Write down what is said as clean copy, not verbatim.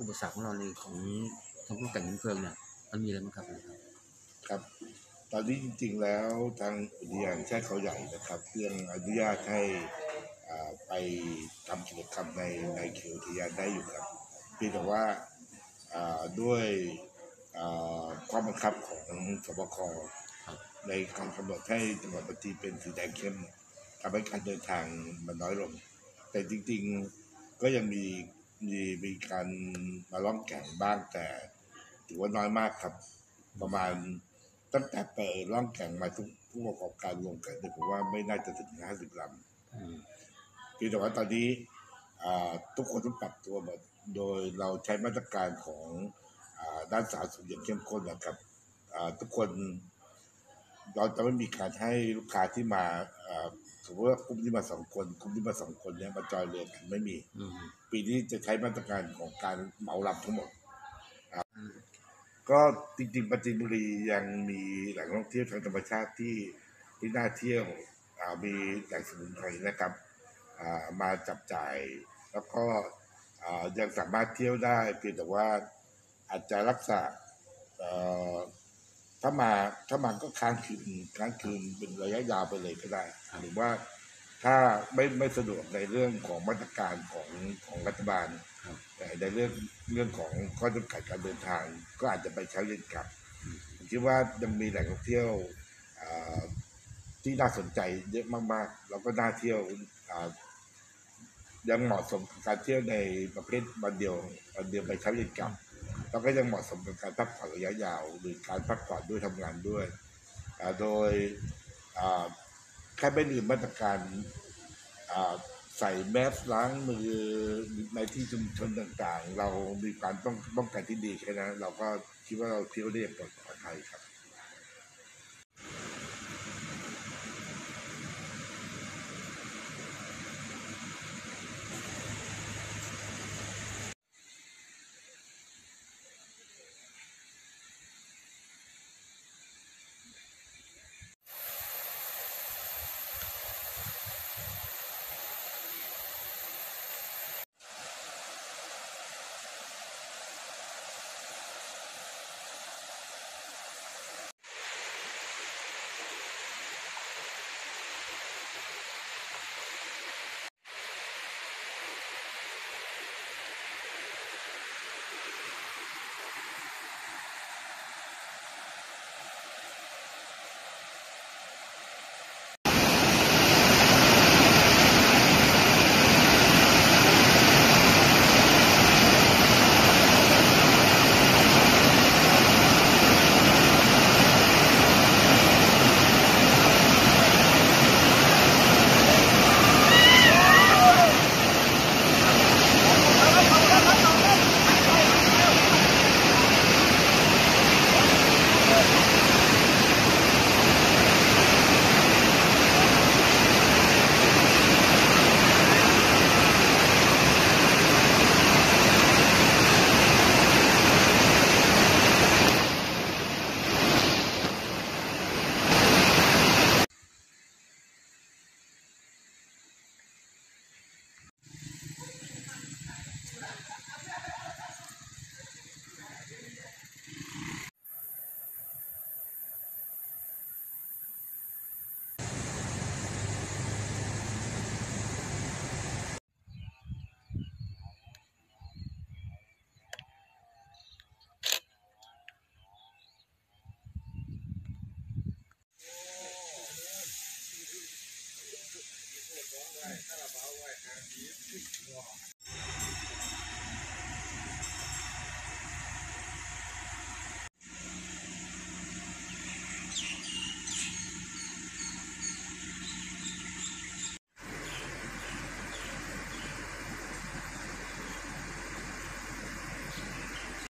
ปสรรคของเราในของทำป้องกันเพลิงเนี่ยมันมีอะไรบ้างครับครับตอนนี้จริงๆแล้วทางอุทยานแช่เขาใหญ่นะครับยังอนุญาตให้ไปทำกิจกรรมในเขตอุทยานได้อยู่ครับเพียงแต่ว่าด้วยข้อบังคับของสบคในการกำหนดให้จังหวัดปัตตานีเป็นสีแดงเข้มทำให้การเดินทางมันน้อยลงแต่จริงๆก็ยังมีการมาล่องแก่งบ้างแต่ถือว่าน้อยมากครับประมาณตั้งแต่เปิดล่องแก่งมาทุกผู้ประกอบการรวมกันผมว่าไม่น่าจะถึง50 ลำคือแต่ว่าตอนนี้ทุกคนต้องปรับตัวหมดโดยเราใช้มาตรการของด้านสาธารณสุขอย่างเข้มข้นนะครับทุกคนเราจะไม่มีการให้ลูกค้าที่มาสมมติว่ากลุ่มที่มา2 คนกลุ่มที่มา2 คนเนี่ยมาจอยเรือกันไม่มีปีนี้จะใช้มาตรการของการเหมาลำทั้งหมดก็จริงๆปราจีนบุรียังมีแหล่งท่องเที่ยวทางธรรมชาติที่น่าเที่ยวมีแหล่งสมุนไพรนะครับมาจับจ่ายแล้วก็ยังสามารถเที่ยวได้เพียงแต่ว่าอาจจะรักษาถ้ามาก็ค้างคืนเป็นระยะยาวไปเลยก็ได้หรือว่าถ้าไม่สะดวกในเรื่องของมาตรการของรัฐบาลแต่ในเรื่องของข้อจำกัดการเดินทางก็อาจจะไปเช้าเย็นกลับผมคิดว่ายังมีแหล่งท่องเที่ยวที่น่าสนใจเยอะมากๆแล้วก็น่าเที่ยวยังเหมาะสมกับการเที่ยวในประเภทวันเดียวไปเช้าเย็นกลับแล้วก็ยังเหมาะสมกับการพักผ่อนระยะยาวหรือการพักผ่อนด้วยทำงานด้วยโดยแค่ไม่ลืมมาตรการใส่แมสล้างมือในที่ชุมชนต่างๆเรามีการป้องกันที่ดีแค่นั้นเราก็คิดว่าเราเที่ยวได้อย่างปลอดภัยครับ